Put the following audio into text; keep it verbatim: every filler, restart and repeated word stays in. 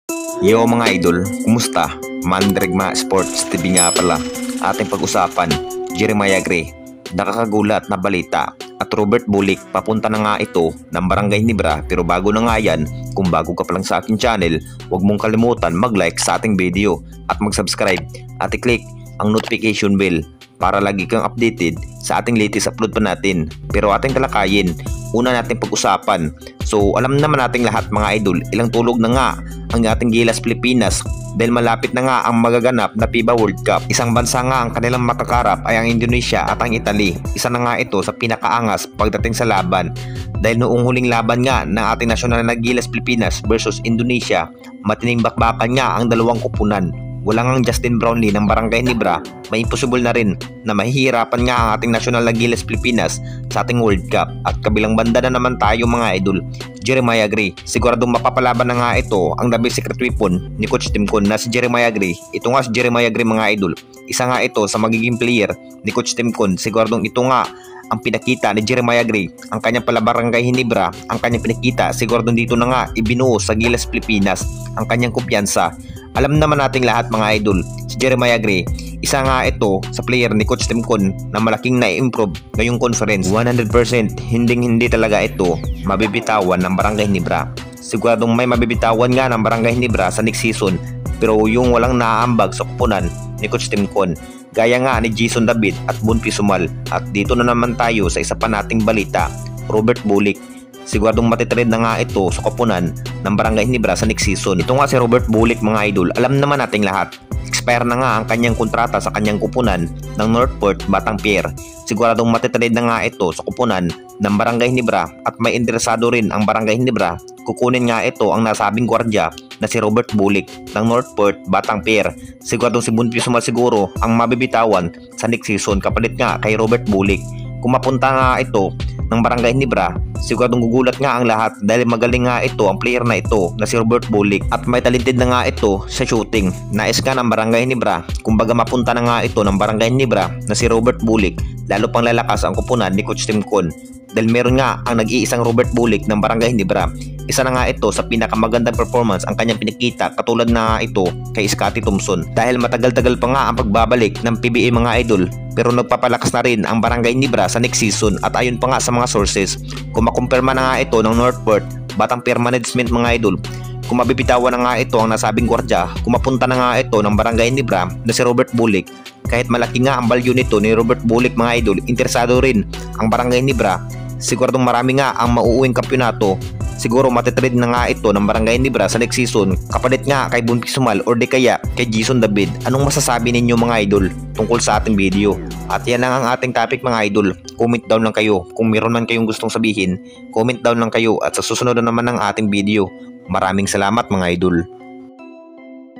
Yo mga idol, kumusta? Mandregma Sports T V nga pala. Ating pag-usapan, Jeremiah Gray, nakakagulat na balita at Robert Bulik papunta na nga ito ng Barangay Ginebra. Pero bago na nga yan, kung bago ka pa lang sa aking channel, huwag mong kalimutan mag-like sa ating video at mag-subscribe at i-click ang notification bell para lagi kang updated sa ating latest upload pa natin. Pero ating talakayin, una natin pag-usapan. So alam naman nating lahat mga idol, ilang tulog na nga ang ating Gilas Pilipinas dahil malapit na nga ang magaganap na FIBA World Cup. Isang bansa nga ang kanilang makakarap ay ang Indonesia at ang Italy. Isa na nga ito sa pinakaangas pagdating sa laban dahil noong huling laban nga ng ating nasyonal na Gilas Pilipinas versus Indonesia, matining bakbakan nga ang dalawang kupunan. Walang ang Justin Brownlee ng Barangay Ginebra, may imposible na rin na mahihirapan nga ang ating nasyonal na Gilas Pilipinas sa ating World Cup. At kabilang banda na naman tayo mga idol, Jeremiah Gray. Siguradong mapapalaban na nga ito ang the best secret weapon ni Coach Timcon na si Jeremiah Gray. Ito nga si Jeremiah Gray mga idol, isa nga ito sa magiging player ni Coach Timcon. Siguradong ito nga ang pinakita ni Jeremiah Gray, ang kanyang pala Barangay Ginebra, ang kanyang pinakita. Siguro dito na nga ibinuo sa Gilas Pilipinas ang kanyang kumpiyansa. Alam naman nating lahat mga idol, si Jeremiah Gray, isa nga ito sa player ni Coach Timcon na malaking na-improve ngayong conference. one hundred percent hinding hindi talaga ito mabibitawan ng Barangay Ginebra. Siguradong may mabibitawan nga ng Barangay Ginebra sa next season, pero yung walang naaambag sa kupunan ni Coach Timcon, gaya nga ni Jason David at Bonfi Sumal. At dito na naman tayo sa isa pa nating balita, Robert Bulik. Siguradong matitrade na nga ito sa koponan ng Barangay Ginebra sa next season. Ito nga si Robert Bulik mga idol, alam naman nating lahat, expire na nga ang kanyang kontrata sa kanyang kupunan ng Northport Batang Pier. Siguradong matitrade na nga ito sa kupunan ng Barangay Ginebra at may interesado rin ang Barangay Ginebra. Kukunin nga ito ang nasabing gwardiya na si Robert Bulik ng Northport Batang Pier. Siguradong si Bonfi Sumal siguro ang mabibitawan sa next season kapalit nga kay Robert Bulik. Kung mapunta nga ito ng Barangay Ginebra, siguradong gugulat nga ang lahat dahil magaling nga ito ang player na ito na si Robert Bulik at may talented na nga ito sa shooting. Nais ka ng Barangay Ginebra, kumbaga mapunta na nga ito ng Barangay Ginebra na si Robert Bulik, lalo pang lalakas ang kupunan ni Coach Timcon dahil meron nga ang nag-iisang Robert Bulik ng Barangay Ginebra. Isa na nga ito sa pinakamagandang performance ang kanyang pinakita, katulad na nga ito kay Scottie Thompson. Dahil matagal-tagal pa nga ang pagbabalik ng P B A mga idol, pero nagpapalakas na rin ang Barangay Ginebra sa next season. At ayon pa nga sa mga sources, kung makumpirma na nga ito ng Northport Batang Pier Management mga idol, kung mabibitawan na nga ito ang nasabing gwardiya, kung mapunta na nga ito ng Barangay Ginebra na si Robert Bulik, kahit malaki nga ang value nito ni Robert Bulik mga idol, interesado rin ang Barangay Ginebra. Siguradong marami nga ang mauuwing kampyonato. Siguro matitrade na nga ito ng Barangay Ginebra sa next season kapalit nga kay Bonfi Sumal or di kaya kay Jason David. Anong masasabi ninyo mga idol tungkol sa ating video? At yan lang ang ating topic mga idol. Comment down lang kayo kung meron man kayong gustong sabihin. Comment down lang kayo at sa susunod na naman ng ating video. Maraming salamat mga idol.